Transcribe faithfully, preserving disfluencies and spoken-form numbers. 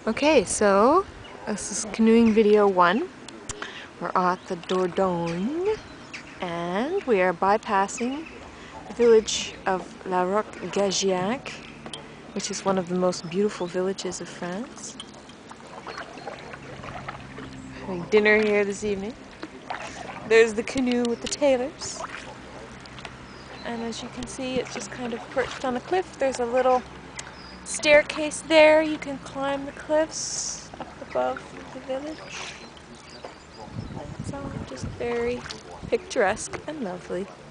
Okay, so this is canoeing video one. We're at the Dordogne and we are bypassing the village of La Roque-Gageac, which is one of the most beautiful villages of France. Having dinner here this evening. There's the canoe with the tailors. And as you can see, it's just kind of perched on a cliff. There's a little staircase there. You can climb the cliffs up above the village. It's all just very picturesque and lovely.